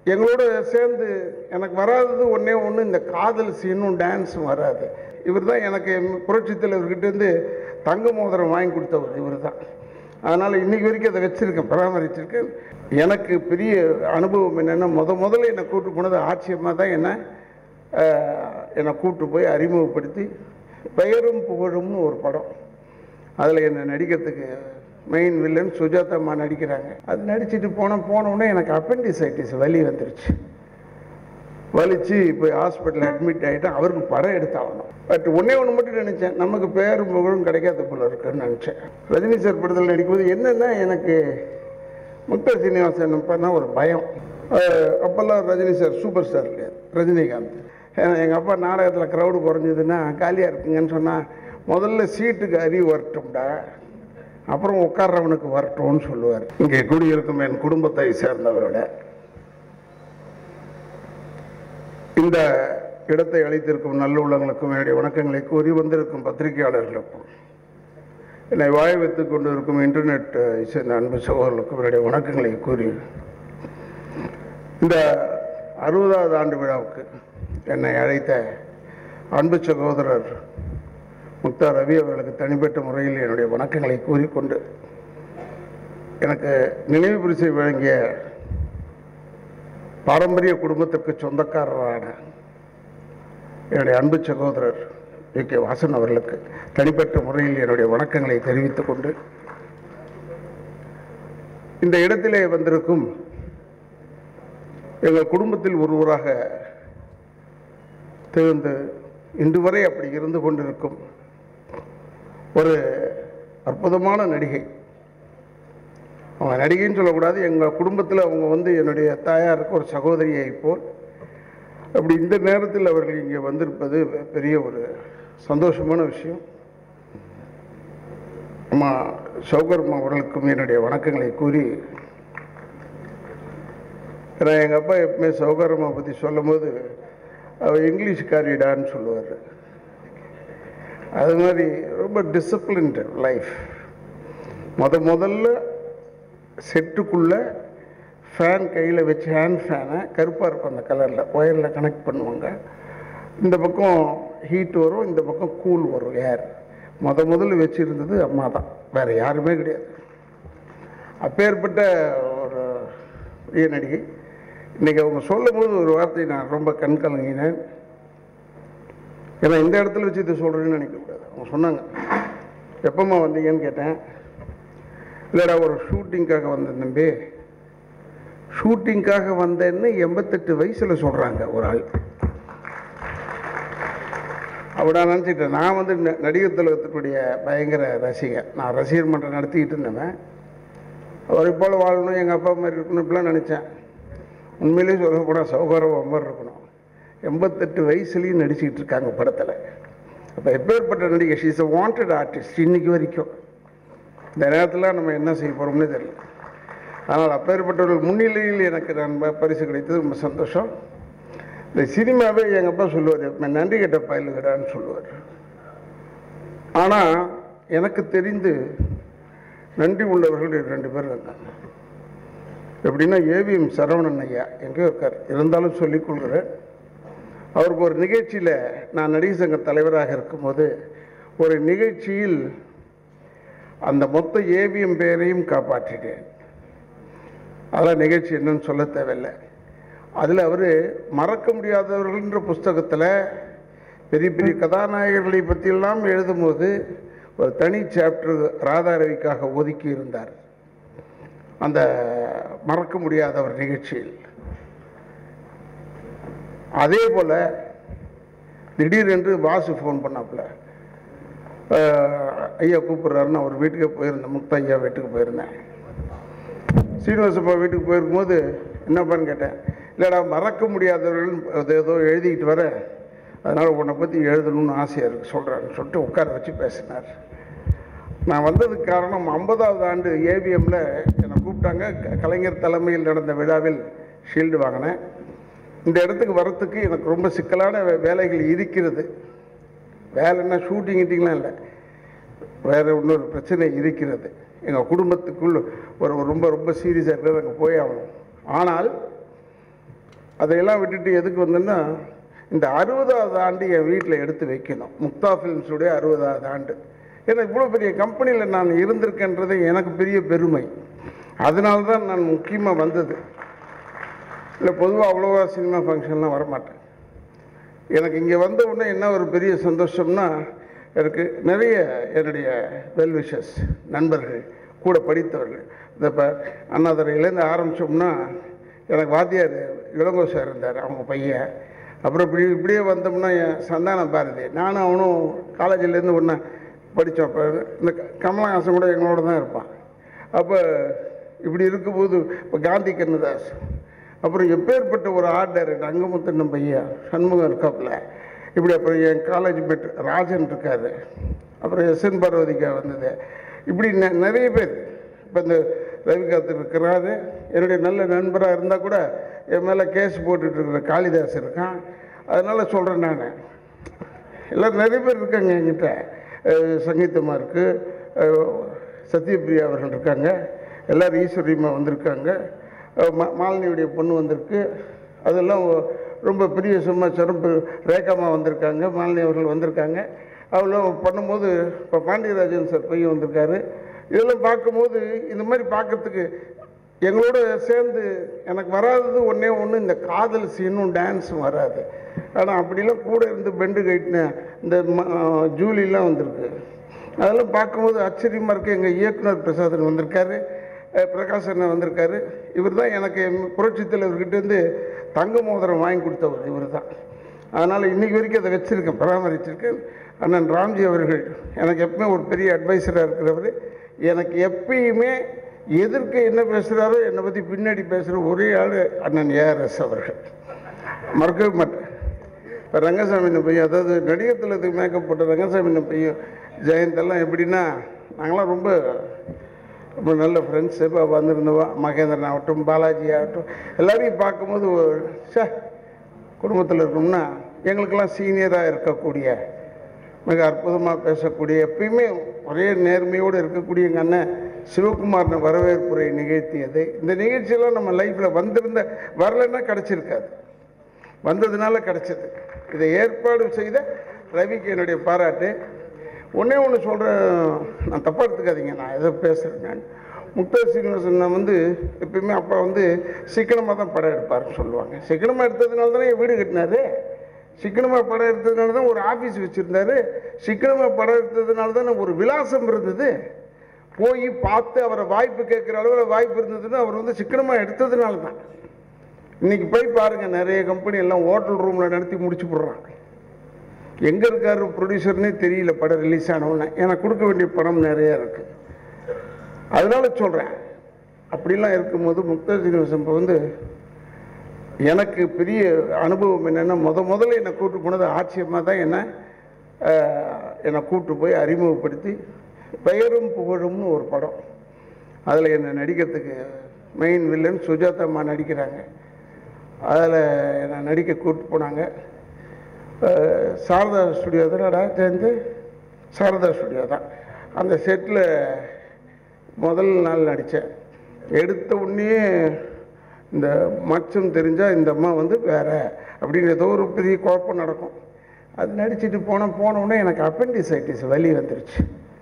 எங்களோட சேர்ந்து எனக்கு வராதது ஒன்றே ஒன்று, இந்த காதல் சீனும் டான்ஸும் வராது. இவர் தான் எனக்கு புரட்சித் தலைவர்கிட்டேருந்து தங்க மோதிரம் வாங்கி கொடுத்தவர் இவர் தான். அதனால் இன்றைக்கி வரைக்கும் அதை வச்சுருக்கேன், பராமரிச்சிருக்கேன். எனக்கு பெரிய அனுபவம் என்னென்னா, முதல்ல என்னை கூப்பிட்டு போனது ஆட்சியமாக தான் என்னை கூப்பிட்டு போய் அறிமுகப்படுத்தி பெயரும் புகழும்னு ஒரு படம், அதில் என்னை நடிக்கிறதுக்கு மெயின் வில்லன் சுஜாதாம்மா நடிக்கிறாங்க. அது நடிச்சுட்டு போனோடனே எனக்கு அப்பெண்டிசைட்டிஸ் வலி வந்துருச்சு. வலிச்சு போய் ஹாஸ்பிட்டலில் அட்மிட் ஆகிட்டேன். அவருக்கு படம் எடுத்தாகணும். பட் ஒன்றே ஒன்று மட்டும் நினச்சேன், நமக்கு பேரும் புகழும் கிடைக்காத போல இருக்குன்னு நினச்சேன். ரஜினி சார் படத்தில் நடிக்கும்போது என்னென்னா, எனக்கு முக்தர் சீனிவாசன் பண்ணால் ஒரு பயம். அப்போல்லாம் ரஜினி சார் சூப்பர் ஸ்டார் இல்லையா, ரஜினிகாந்த். எங்கள் அப்பா நாடகத்தில் க்ரௌடு குறைஞ்சதுன்னா காலியாக இருக்குங்கன்னு சொன்னால், முதல்ல சீட்டுக்கு அறிவு வரட்டும்டா, அப்புறம் உட்கார்றவனுக்கு வரட்டும்னு சொல்லுவார். இங்கே குடியிருக்கும் என் குடும்பத்தை சேர்ந்தவரோட இந்த இடத்தை அளித்திருக்கும் நல்லுள்ளங்களுக்கும் என்னுடைய வணக்கங்களை கூறி, வந்திருக்கும் பத்திரிகையாளர்களுக்கும், என்னை வாய வைத்துக் கொண்டு இருக்கும் இன்டர்நெட் சேர்ந்த அன்பு சகோதரர்களுக்கும் என்னுடைய வணக்கங்களை கூறி, இந்த 60வது ஆண்டு விழாவுக்கு என்னை அழைத்த அன்பு சகோதரர் முக்தார் ரவி அவர்களுக்கு தனிப்பட்ட முறையில் என்னுடைய வணக்கங்களை கூறிக்கொண்டு, எனக்கு நினைவு பரிசை வழங்கிய பாரம்பரிய குடும்பத்திற்கு சொந்தக்காரரான என்னுடைய அன்பு சகோதரர் கே வாசன் அவர்களுக்கு தனிப்பட்ட முறையில் என்னுடைய வணக்கங்களை தெரிவித்துக் கொண்டு, இந்த இடத்திலே வந்திருக்கும் எங்கள் குடும்பத்தில் ஒருவராக திகழ்ந்து இன்று வரை அப்படி இருந்து கொண்டிருக்கும் ஒரு அற்புதமான நடிகை, அவங்க நடிகைன்னு சொல்லக்கூடாது, எங்கள் குடும்பத்தில் அவங்க என்னுடைய தாயாருக்கு ஒரு சகோதரியை போல், அப்படி இந்த நேரத்தில் அவர்கள் இங்கே வந்திருப்பது பெரிய ஒரு சந்தோஷமான விஷயம். அம்மா சௌகர்மா அவர்களுக்கும் என்னுடைய வணக்கங்களை கூறி, ஏன்னா எங்கள் அப்பா எப்பவுமே சௌகர்மா பற்றி சொல்லும் போது அவர் இங்கிலீஷ்காரிடான்னு சொல்லுவார். அது மாதிரி ரொம்ப டிசிப்ளின்டு லைஃப். முதல்ல செட்டுக்குள்ளே ஃபேன் கையில் வச்சு, ஹேண்ட் ஃபேனை கருப்பாக இருக்கும் அந்த கலரில், ஒயரில் கனெக்ட் பண்ணுவாங்க. இந்த பக்கம் ஹீட் வரும், இந்த பக்கம் கூல் வரும் ஏர். முதல்ல வச்சுருந்தது அம்மா தான், வேறு யாருமே கிடையாது. அப்பேற்பட்ட ஒரு பெரிய நடிகை. இன்றைக்கி அவங்க சொல்லும் போது ஒரு வார்த்தை நான் ரொம்ப கண் கலங்கினேன். ஏன்னா இந்த இடத்துல வச்சு இதை சொல்கிறேன்னு நினைக்கக்கூடாது. அவங்க சொன்னாங்க, எப்போம்மா வந்தீங்கன்னு கேட்டேன். இல்லைடா, ஒரு ஷூட்டிங்காக வந்தேன் தம்பி. ஷூட்டிங்காக வந்தேன்னு 88 வயசில் சொல்கிறாங்க ஒரு ஆள். அப்படி நான் நினச்சிட்டேன். நான் நடிகர் திலகத்துக்குடைய பயங்கர ரசிகன். நான் ரசிகர் மன்றம் நடத்திக்கிட்டு இருந்தேன். அவரை போல் வாழணும், எங்கள் அப்பா மாதிரி இருக்கணும், இப்படிலாம் நினச்சேன். உண்மையிலேயே சொல்லக்கூடாது, சௌகரம் மாதிரி இருக்கணும். 88 வயசுலேயும் நடிச்சுக்கிட்டு இருக்காங்க படத்தில். அப்போ எப்பேற்பட்ட நடிகை, she is a wanted artist. இன்றைக்கி வரைக்கும் இந்த நேரத்தில் நம்ம என்ன செய்ய போகிறோம்னே தெரியல. ஆனால் அப்பேற்பட்டவர்கள் முன்னிலையில் எனக்கு நான் பரிசு கிடைத்தது ரொம்ப சந்தோஷம். இந்த சினிமாவே எங்கள் அப்பா சொல்லுவார், நன்றி கெட்ட பயிலுகிறான்னு சொல்லுவார். ஆனால் எனக்கு தெரிந்து நன்றி உள்ளவர்கள் 2 பேர் இருக்காங்க. எப்படின்னா, ஏவிஎம் சரவணன் ஐயா எங்கேயோ இருக்கார், இருந்தாலும் சொல்லிக்கொள்கிறேன். அவருக்கு ஒரு நிகழ்ச்சியில், நான் நடிகர் சங்க தலைவராக இருக்கும்போது ஒரு நிகழ்ச்சியில் அந்த மொத்த ஏவிஎம் பேரையும் காப்பாற்றிட்டேன். அதெல்லாம் நிகழ்ச்சி என்னன்னு சொல்ல தேவையில்லை. அதில் அவர் மறக்க முடியாதவர்கள்ன்ற புஸ்தகத்தில் பெரிய பெரிய கதாநாயகர்களை பற்றியெல்லாம் எழுதும்போது ஒரு தனி சாப்டர் ராதாரவிக்காக ஒதுக்கி இருந்தார். அந்த மறக்க முடியாதவர் நிகழ்ச்சியில். அதே போல் திடீரென்று வாசு ஃபோன் பண்ணாப்புல, ஐயா கூப்பிட்றாருன்னு அவர் வீட்டுக்கே போயிருந்தேன். முக்தா ஐயா வீட்டுக்கு போயிருந்தேன். சீனிவாசப்பா வீட்டுக்கு போயிருக்கும்போது என்னப்பான்னு கேட்டேன். இல்லைடா, மறக்க முடியாதவர்கள் ஏதோ எழுதிக்கிட்டு வர, அதனால் உன்னை பற்றி எழுதணும்னு ஆசையாக இருக்குது சொல்கிறாருன்னு சொல்லிட்டு உட்கார வச்சு பேசினார். நான் வந்ததுக்கு காரணம், 50வது ஆண்டு ஏவிஎம்மில் என்னை கூப்பிட்டாங்க. கலைஞர் தலைமையில் நடந்த விழாவில் ஷீல்டு வாங்கினேன். இந்த இடத்துக்கு வரத்துக்கு எனக்கு ரொம்ப சிக்கலான வேலைகள் இருக்கிறது. வேலைன்னா ஷூட்டிங் கிட்டிங்லாம் இல்லை, வேறு இன்னொரு பிரச்சனை இருக்கிறது. எங்கள் குடும்பத்துக்குள் ஒரு ரொம்ப ரொம்ப சீரியஸாக இருக்கிறது, அங்கே போய் ஆகணும். ஆனால் அதையெல்லாம் விட்டுட்டு எதுக்கு வந்தேன்னா, இந்த 60வது ஆண்டு என் வீட்டில் எடுத்து வைக்கணும். முக்தா ஃபிலிம்ஸுடைய 60வது ஆண்டு. ஏன்னா இவ்வளோ பெரிய கம்பெனியில் நான் இருந்திருக்கேன்றது எனக்கு பெரிய பெருமை. அதனால தான் நான் முக்கியமாக வந்தது. இல்லை பொதுவாக அவ்வளோவா சினிமா ஃபங்க்ஷன்லாம் வரமாட்டேன். எனக்கு இங்கே வந்த உடனே என்ன ஒரு பெரிய சந்தோஷம்னா, எனக்கு நிறைய என்னுடைய வெல்விஷஸ் நண்பர்கள், கூட படித்தவர்கள். இந்த இப்போ அண்ணாதுறையிலேருந்து ஆரம்பித்தோம்னா, எனக்கு வாத்தியார் இளங்கோ சார் இருந்தார், அவங்க பையன். அப்புறம் இப்படியே வந்தோம்னா என் சந்தான பாரதி, நானும் அவனும் காலேஜிலேருந்து ஒன்றா படித்தோம். அப்போ இந்த கமலஹாசன் கூட எங்களோட தான் இருப்பான். அப்போ இப்படி இருக்கும்போது இப்போ காந்தி கண்ணதாஸ், அப்புறம் எப்பேற்பட்ட ஒரு ஆர்ட் டைரக்டர் அங்கமுத்தன் பையன் சண்முகம் இருக்காப்புல, இப்படி அப்புறம் என் காலேஜ் மேட் ராஜன் இருக்காரு, அப்புறம் எஸ்என் பார்வதிக்கா வந்தது, இப்படி நிறைய பேர். இப்போ இந்த ரவிகாந்த் இருக்கிறாரு, என்னுடைய நல்ல நண்பராக இருந்தால் கூட என் மேலே கேஸ் போட்டுட்டு இருக்கிற காளிதாஸ் இருக்கான். அதனால் சொல்கிறேன், நான் எல்லோரும் நிறைய பேர் இருக்காங்க என்கிட்ட. சங்கீதமாக இருக்குது, சத்யபிரியா அவர்கள் இருக்காங்க, எல்லோரும் ஈஸ்வரியமாக வந்திருக்காங்க, மாலினியுடைய பொண்ணு வந்திருக்கு, அதெல்லாம் ரொம்ப பெரிய சும்மா சிறப்பு. ரேகாமா வந்திருக்காங்க, மாலினி அவர்கள் வந்திருக்காங்க. அவ்வளோ பண்ணும்போது இப்போ பாண்டியராஜன் சார் பையன் வந்திருக்காரு. இதெல்லாம் பார்க்கும்போது இந்த மாதிரி பார்க்கறதுக்கு எங்களோட சேர்ந்து எனக்கு வராதது ஒன்றே ஒன்று, இந்த காதல் சீனும் டான்ஸும் வராது. ஆனால் அப்படிலாம் கூட இருந்து பெண்டு கைட்டின இந்த ஜூலிலாம் வந்திருக்கு. அதெல்லாம் பார்க்கும்போது ஆச்சரியமாக இருக்குது. எங்கள் இயக்குனர் பிரசாதன் வந்திருக்காரு, பிரகாஷ் அண்ணன் வந்திருக்காரு. இவர் தான் எனக்கு புரட்சி தலைவர்கிட்டேருந்து தங்க மோதிரம் வாங்கி கொடுத்தவர் இவர் தான். அதனால் இன்றைக்கி வரைக்கும் அதை வச்சுருக்கேன், பராமரிச்சிருக்கேன். அண்ணன் ராம்ஜி அவர்கள் எனக்கு எப்பவுமே ஒரு பெரிய அட்வைஸராக இருக்கிறவர். எனக்கு எப்பயுமே எதிர்க்க என்ன பேசுகிறாரோ என்னை பற்றி பின்னாடி பேசுகிற ஒரே ஆள் அண்ணன் ஏஆர்எஸ் அவர்கள், மறக்கவே மாட்டேன். இப்போ ரங்கசாமி பையன், அதாவது நடிகர் திலகத்துக்கு மேக்கப் போட்ட ரங்கசாமி பையன் ஜெயந்தெல்லாம் எப்படின்னா, நாங்களாம் ரொம்ப ரொம்ப நல்ல ஃப்ரெண்ட்ஸு. இப்போ வந்திருந்தவா மகேந்திரன் ஆகட்டும், பாலாஜி ஆகட்டும், எல்லாரையும் பார்க்கும்போது குடும்பத்தில் இருக்கணும்னா எங்களுக்கெல்லாம் சீனியராக இருக்கக்கூடிய, மிக அற்புதமாக பேசக்கூடிய, எப்பயுமே ஒரே நேர்மையோடு இருக்கக்கூடிய எங்கள் அண்ணன் சிவகுமார்னு வரவேற்புரை நிகழ்த்தியது. இந்த நிகழ்ச்சியெல்லாம் நம்ம லைஃப்பில் வந்திருந்த வரலைன்னா கிடச்சிருக்காது, வந்ததுனால கிடச்சிது. இதை ஏற்பாடு செய்த ரவிக்கு என்னுடைய பாராட்டு. ஒன்றே ஒன்று சொல்கிறேன், நான் தப்பாக எடுத்துக்காதீங்க, நான் எதோ பேசுகிறேன். நான் முக்தா சீனிவாசன் எப்பயுமே அப்பா சிக்கனமாக தான் படம் எடுப்பார்னு சொல்லுவாங்க. சிக்கனமாக எடுத்ததுனால தானே என் வீடு கட்டினாரு, சிக்கனமாக படம் எடுத்ததுனால தான் ஒரு ஆஃபீஸ் வச்சுருந்தாரு, சிக்கனமாக படம் எடுத்ததுனால தானே ஒரு விலாசம் இருந்தது. போய் பார்த்து அவரை வாய்ப்பு கேட்குற அளவில் வாய்ப்பு இருந்ததுன்னு அவர் சிக்கனமாக எடுத்ததுனால தான். இன்றைக்கி போய் பாருங்கள், நிறைய கம்பெனி எல்லாம் ஹோட்டல் ரூமில் நடத்தி முடிச்சு போடுறாங்க. எங்கே இருக்காரு ப்ரொடியூசர்னே தெரியல படம் ரிலீஸ் ஆனவுடனே. எனக்கு கொடுக்க வேண்டிய படம் நிறையா இருக்குது. அதனால சொல்கிறேன், அப்படிலாம் இருக்கும்போது முக்தா சீனிவாசன் இப்போ எனக்கு பெரிய அனுபவம் என்னென்னா, முதல்ல என்னை கூப்பிட்டு போனது ஆட்சியமாக தான் என்னை கூப்பிட்டு போய் அறிமுகப்படுத்தி பெயரும் புகழும்னு ஒரு படம், அதில் என்னை நடிக்கிறதுக்கு மெயின் வில்லன் சுஜாதாம்மா நடிக்கிறாங்க. அதில் என்னை நடிக்க கூப்பிட்டு போனாங்க. சாரதா ஸ்டுடியோ தானடா சேர்ந்து, சாரதா ஸ்டுடியோ தான். அந்த செட்டில் முதல் நாள் நடித்தேன். எடுத்த உடனே இந்த மச்சம் தெரிஞ்சால் இந்த அம்மா வேற அப்படின்னு ஏதோ ஒரு பெரிய குழப்பம் நடக்கும். அது நடிச்சுட்டு போன உடனே எனக்கு அப்பெண்டிசைட்டிஸ் வலி வந்துருச்சு.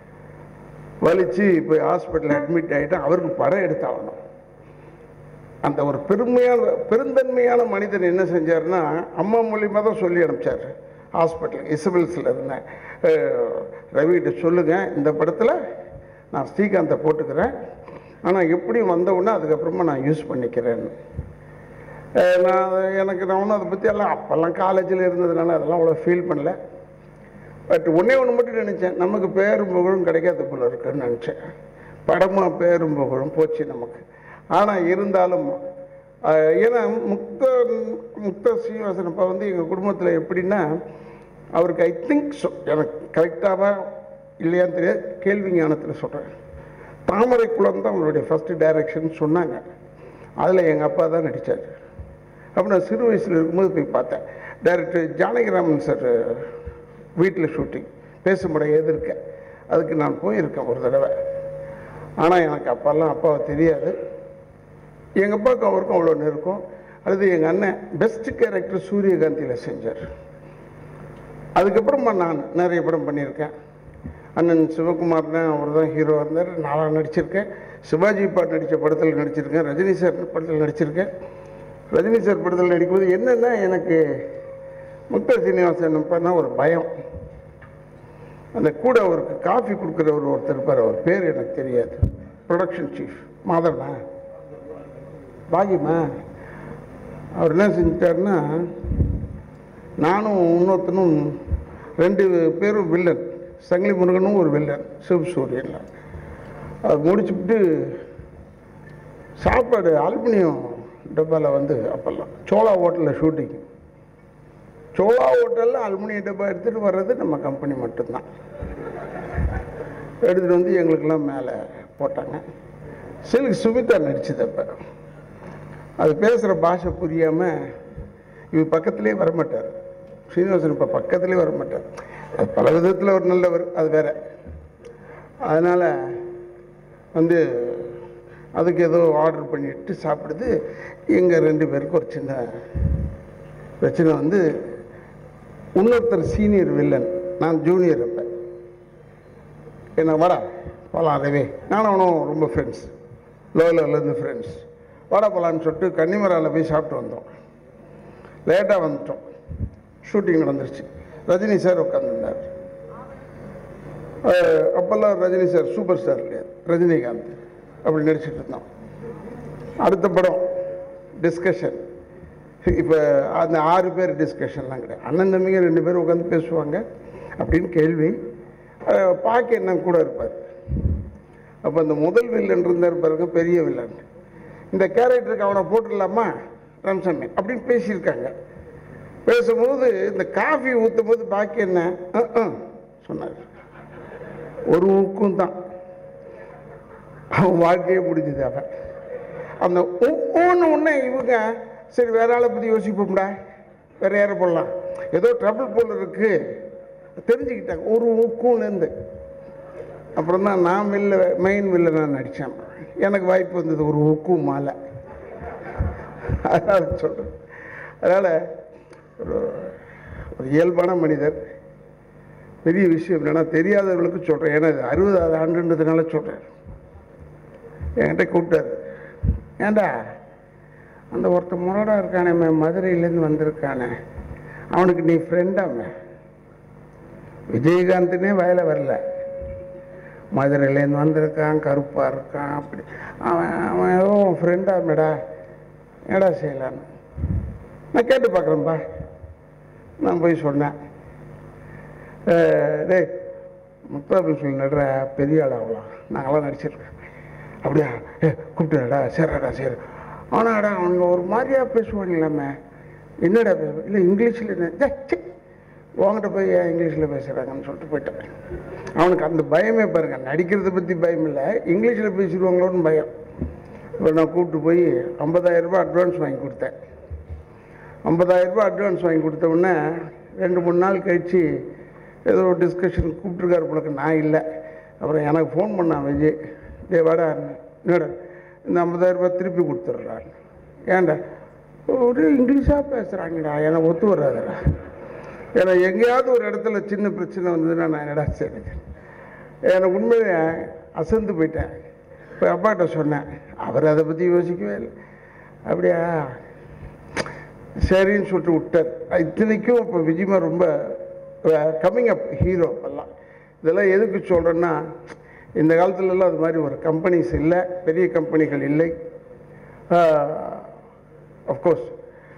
வலிச்சு போய் ஹாஸ்பிட்டலில் அட்மிட் ஆகிட்டேன். அவருக்கு படம் எடுத்தாகணும். அந்த ஒரு பெருந்தன்மையான மனிதன் என்ன செஞ்சார்னா, அம்மா மூலியமாக தான் சொல்லி அனுப்பிச்சார். ஹாஸ்பிட்டல் இசபெல்ஸில் இருந்தேன். ரவிகிட்ட சொல்லுங்கள், இந்த படத்தில் நான் ஸ்ரீகாந்தை போட்டுக்கிறேன், ஆனால் எப்படி வந்தவுடனே அதுக்கப்புறமா நான் யூஸ் பண்ணிக்கிறேன்னு. நான் ஒன்றும் அதை பற்றி எல்லாம் அப்போல்லாம் காலேஜில் இருந்ததுனால அதெல்லாம் அவ்வளோ ஃபீல் பண்ணல. பட் ஒன்றே ஒன்று மட்டும் நினச்சேன், நமக்கு பேரும் புகழும் கிடைக்காத போல இருக்குன்னு நினச்சேன். படமாக பேரும் புகழும் போச்சு நமக்கு. ஆனால் இருந்தாலும் ஏன்னா முக்தா சீனிவாசன் அப்போ எங்கள் குடும்பத்தில் எப்படின்னா, அவருக்கு ஐ திங்க் ஸோ, எனக்கு கரெக்டாக இல்லையான்னு தெரியாது, கேள்வி ஞானத்தில் சொல்கிறேன், தாமரை குளம் தான் அவருடைய ஃபஸ்ட்டு டைரக்ஷன் சொன்னாங்க. அதில் எங்கள் அப்பா தான் நடித்தார். அப்போ நான் சிறு வயசில் இருக்கும்போது போய் பார்த்தேன். டைரக்டர் ஜானகிராமன் சார் வீட்டில் ஷூட்டிங் பேசும்பட எதிர்க்க, அதுக்கு நான் போயிருக்கேன் ஒரு தடவை. ஆனால் எனக்கு அப்பாவை தெரியாது. எங்கள் அப்பாவுக்கும் அவருக்கும் அவ்வளோ நெருக்கம். அல்லது எங்கள் அண்ணன் பெஸ்ட் கேரக்டர் சூரியகாந்தியில் செஞ்சார். அதுக்கப்புறமா நான் நிறைய படம் பண்ணியிருக்கேன். அண்ணன் சிவகுமார் தான், அவர் தான் ஹீரோ இருந்தார். நான் நடிச்சிருக்கேன். சிவாஜி பாட்டு நடித்த படத்தில் நடிச்சிருக்கேன். ரஜினி சார் படத்தில் நடிச்சிருக்கேன். ரஜினி சார் படத்தில் நடிக்கும்போது என்னென்னா, எனக்கு முக்தா சீனிவாசன் பண்ணால் ஒரு பயம். அந்த கூட அவருக்கு காஃபி கொடுக்குறவர் ஒருத்தர் இருப்பார், அவர் பேர் எனக்கு தெரியாது. ப்ரொடக்ஷன் சீஃப் மாதவனா பாகியமா, அவர் என்ன செஞ்சிட்டாருன்னா, நானும் இன்னொருத்தனும் 2 பேரும் வில்லன், சங்கிலி முருகனும் ஒரு வில்லன், சிவசூரியன். அது முடிச்சுட்டு சாப்பாடு அலுமினியம் டப்பாவில் வந்து, அப்போல்லாம் சோழா ஹோட்டலில் ஷூட்டிங். சோழா ஹோட்டலில் அலுமினியம் டப்பா எடுத்துகிட்டு வர்றது நம்ம கம்பெனி மட்டும்தான். எடுத்துகிட்டு வந்து எங்களுக்கெல்லாம் மேலே போட்டாங்க. சில்க் சுமிதா நடிச்சது. அப்போ அது பேசுகிற பாஷை புரியாமல் இவர் பக்கத்துலேயே வரமாட்டார். ஸ்ரீனிவாசன் இப்போ பக்கத்துலேயே வரமாட்டார். அது பல விதத்தில் ஒரு நல்லவர், அது வேற. அதனால் வந்து அதுக்கு ஏதோ ஆர்டர் பண்ணிட்டு சாப்பிடுது. எங்கள் 2 பேருக்கு ஒரு சின்ன பிரச்சனை வந்து, இன்னொருத்தர் சீனியர் வில்லன், நான் ஜூனியர். அப்போ என்ன வாடா போகலாம் ரவி, நானும் அவனும் ரொம்ப ஃப்ரெண்ட்ஸ், லோ லெவலேருந்து ஃப்ரெண்ட்ஸ். வாடா போகலான்னு சொல்லிட்டு கன்னிமராவில் போய் சாப்பிட்டு வந்தோம். லேட்டாக வந்துட்டோம். ஷூட்டிங் நடந்துருச்சு. ரஜினி சார் உட்காந்துருந்தார். அப்போல்லாம் ரஜினி சார் சூப்பர் ஸ்டார் கிடையாது, ரஜினிகாந்த் அப்படி நடிச்சிட்டு இருந்தோம். அடுத்த படம் டிஸ்கஷன். இப்போ அந்த 6 பேர் டிஸ்கஷன்லாம் கிடையாது. அண்ணன் தம்பிங்க 2 பேரும் உட்காந்து பேசுவாங்க அப்படின்னு கேள்வி. பாக்க என்ன கூட இருப்பார். அப்போ அந்த முதல் வில்லன் இருந்தார் பாருங்க, பெரிய வில்லன். இந்த கேரக்டருக்கு அவனை போட்டுடலாமா ரம்சன் அப்படின்னு பேசியிருக்காங்க. பேசும்போது இந்த காஃபி ஊற்றும் போது பாக்கி என்ன சொன்னார். ஒரு ஊக்கும் தான் அவன் வாழ்க்கையே முடிஞ்சது. அவன் அந்த ஒன்று இவங்க சரி வேற ஆளை பற்றி யோசிப்போம்டா, வேற யாரை போடலாம், ஏதோ ட்ரபிள் போல் இருக்கு தெரிஞ்சுக்கிட்டாங்க ஒரு ஊக்கும்லேருந்து. அப்புறம் தான் நான் மெயின் வில்ல நான் நடித்தேன். எனக்கு வாய்ப்பு வந்தது ஒரு ஊக்கும் மாலை. அதனால் சொல்கிறேன். அதனால் ஒரு இயல்பான மனிதர். பெரிய விஷயம் என்னன்னா, தெரியாதவர்களுக்கு சொல்கிறேன். ஏன்னா இது 60வது ஆண்டுன்றதுனால சொல்கிறேன். என்கிட்ட கூப்பிட்டாரு, ஏண்டா அந்த ஒருத்த முரடா இருக்கானே, மதுரையிலேருந்து வந்திருக்கானே, அவனுக்கு நீ ஃப்ரெண்டாமே. விஜயகாந்தனே வயல வரல, மதுரையிலேருந்து வந்திருக்கான், கருப்பாக இருக்கான், அப்படி அவன் ஏதோ ஃப்ரெண்டாமேடா, ஏடா செய்யலான்னு நான் கேட்டு பார்க்குறேன்ப்பா. நான் போய் சொன்னேன், டேய் முத்தாபில் சொல்லி நடுற பெரிய ஆள் ஆகலாம், நாங்களாம் நடிச்சிருக்கேன். அப்படியா கூப்பிட்டுடா, சரிடா சரி. ஆனாடா அவங்க ஒரு மாதிரியாக பேசுவாங்களாமே, என்னடா பேசுவேன், இல்லை இங்கிலீஷில் என்ன உங்கள்கிட்ட போய் ஏன் இங்கிலீஷில் பேசுகிறாங்கன்னு சொல்லிட்டு போயிட்டேன். அவனுக்கு அந்த பயமே பாருங்க, நடிக்கிறத பற்றி பயம் இல்லை, இங்கிலீஷில் பேசிடுவாங்களோன்னு பயம். இப்போ நான் கூப்பிட்டு போய் 50,000 ரூபாய் அட்வான்ஸ் வாங்கி கொடுத்தேன். 50,000 ரூபாய் அட்வான்ஸ் வாங்கி கொடுத்த உடனே 2-3 நாள் கழித்து ஏதோ ஒரு டிஸ்கஷன் கூப்பிட்டுருக்காரு போலக்கு, நான் இல்லை. அப்புறம் எனக்கு ஃபோன் பண்ணான் விஜய், டே வாடா, என்னடா இந்த 50,000 ரூபாய் திருப்பி கொடுத்துட்றான். ஏன்டா ஒரு இங்கிலீஷாக பேசுகிறாங்கடா, எனக்கு ஒத்து வராதுடா. ஏன்னா எங்கேயாவது ஒரு இடத்துல சின்ன பிரச்சனை வந்ததுன்னா நான் என்னடா சரி, எனக்கு உண்மையிலே அசந்து போயிட்டேன். இப்போ அப்பாட்ட சொன்னேன், அவர் அதை பற்றி யோசிக்கவே இல்லை. அப்படியா சரின்னு சொல்லிட்டு விட்டார். இத்தனைக்கும் இப்போ விஜயமா ரொம்ப கம்மிங் அப் ஹீரோ. அப்பெல்லாம் இதெல்லாம் எதுக்கு சொல்கிறேன்னா, இந்த காலத்துலலாம் அது மாதிரி ஒரு கம்பெனிஸ் இல்லை, பெரிய கம்பெனிகள் இல்லை. அஃப்கோர்ஸ்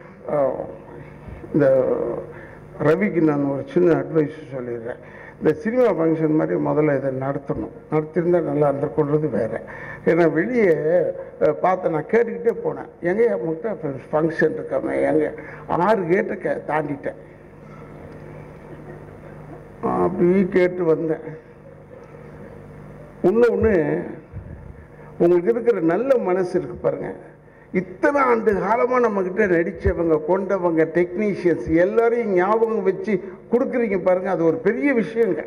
இந்த ரவிக்கு நான் ஒரு சின்ன அட்வைஸ் சொல்லிடுறேன். இந்த சினிமா ஃபங்க்ஷன் மாதிரி முதல்ல இதை நடத்தணும். நடத்திருந்தால் நல்லா இருந்திருக்குன்றது வேறு. ஏன்னா வெளியே பார்த்து நான் கேட்டுக்கிட்டே போனேன், எங்கேயா முட்டை ஃபங்க்ஷன் இருக்காம எங்கே 6 கேட்டை தாண்டிட்டேன். அப்படி கேட்டு வந்தேன். இன்னொன்று, உங்களுக்கு இருக்கிற நல்ல மனசு இருக்கு பாருங்க, இத்தனை ஆண்டு காலமாக நம்மக்கிட்ட நடித்தவங்க, கொண்டவங்க, டெக்னீஷியன்ஸ் எல்லாரையும் ஞாபகம் வச்சு கொடுக்குறீங்க பாருங்க, அது ஒரு பெரிய விஷயங்க.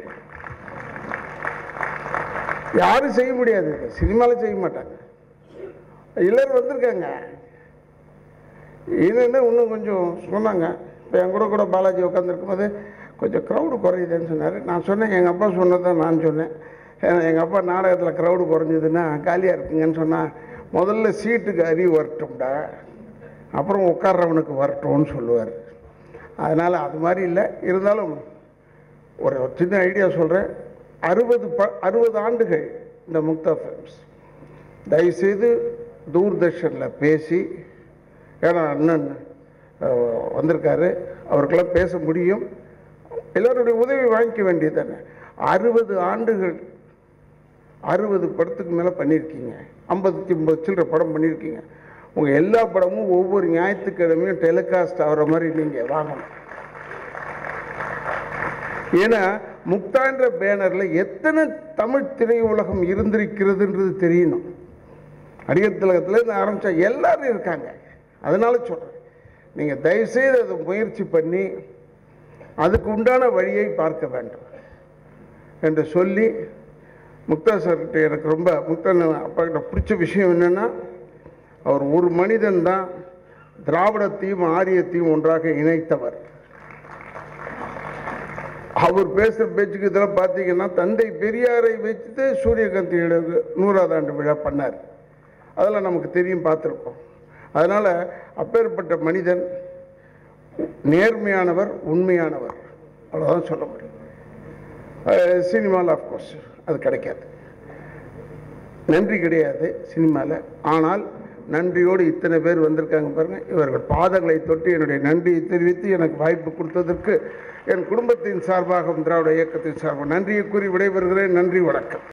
யாரும் செய்ய முடியாது, சினிமாவில் செய்ய மாட்டாங்க. எல்லாரும் வந்திருக்காங்க. என்னென்ன இன்னும் கொஞ்சம் சொன்னாங்க. இப்போ என் கூட பாலாஜி உட்காந்துருக்கும்போது கொஞ்சம் க்ரௌடு குறையுதுன்னு சொன்னார். நான் சொன்னேன், எங்கள் அப்பா சொன்னதான் நான் சொன்னேன். ஏன்னா எங்கள் அப்பா நாடகத்தில் க்ரௌடு குறைஞ்சதுன்னா காலியாக இருக்குங்கன்னு சொன்னால், முதல்ல சீட்டுக்கு அறிவு வரட்டும்டா, அப்புறம் உட்கார்றவனுக்கு வரட்டும்னு சொல்லுவார். அதனால் அது மாதிரி இல்லை. இருந்தாலும் ஒரு சின்ன ஐடியா சொல்கிறேன். 60 ஆண்டுகள் இந்த முக்தா ஃபிலிம்ஸ். தயவுசெய்து தூர்தர்ஷனில் பேசி, ஏன்னா அண்ணன் வந்திருக்காரு, அவருக்கெல்லாம் பேச முடியும், எல்லோருடைய உதவி வாங்கிக்க வேண்டியது தானே. 60 ஆண்டுகள் 60 படத்துக்கு மேலே பண்ணியிருக்கீங்க, 50 சில்லற படம் பண்ணியிருக்கீங்க. உங்கள் எல்லா படமும் ஒவ்வொரு ஞாயிற்றுக்கிழமையும் டெலிகாஸ்ட் ஆகிற மாதிரி நீங்கள் வாங்கணும். ஏன்னா முக்தான்ற பேனரில் எத்தனை தமிழ் திரையுலகம் இருந்திருக்கிறதுன்றது தெரியணும். நடிகர் திலகத்திலேருந்து ஆரம்பித்தா எல்லாரும் இருக்காங்க. அதனால சொல்கிறேன், நீங்கள் தயவுசெய்து அதை முயற்சி பண்ணி அதுக்கு உண்டான வழியை பார்க்க வேண்டும் என்று சொல்லி, முக்தா சார்கிட்ட எனக்கு ரொம்ப அப்பா கிட்ட பிடிச்ச விஷயம் என்னென்னா, அவர் ஒரு மனிதன் தான் திராவிடத்தையும் ஆரியத்தையும் ஒன்றாக இணைத்தவர். அவர் பேசுகிற பேச்சுக்கு இதெல்லாம் பார்த்தீங்கன்னா, தந்தை பெரியாரை வச்சுட்டு சூரியகாந்தி 100வது ஆண்டு விழா பண்ணார். அதெல்லாம் நமக்கு தெரியும், பார்த்துருக்கோம். அதனால் அப்பேற்பட்ட மனிதன் நேர்மையானவர், உண்மையானவர், அவ்வளோதான் சொல்ல முடியும். சினிமாவில் ஆஃப்கோர்ஸ் அது கிடைக்காது, நன்றி கிடையாது சினிமாவில். ஆனால் நன்றியோடு இத்தனை பேர் வந்திருக்காங்க பாருங்கள். இவர்கள் பாதங்களை தொட்டு என்னுடைய நன்றியை தெரிவித்து எனக்கு வாய்ப்பு கொடுத்ததற்கு என் குடும்பத்தின் சார்பாகவும் திராவிட இயக்கத்தின் சார்பாக நன்றியை கூறி விடைபெறுகிறேன். நன்றி, வணக்கம்.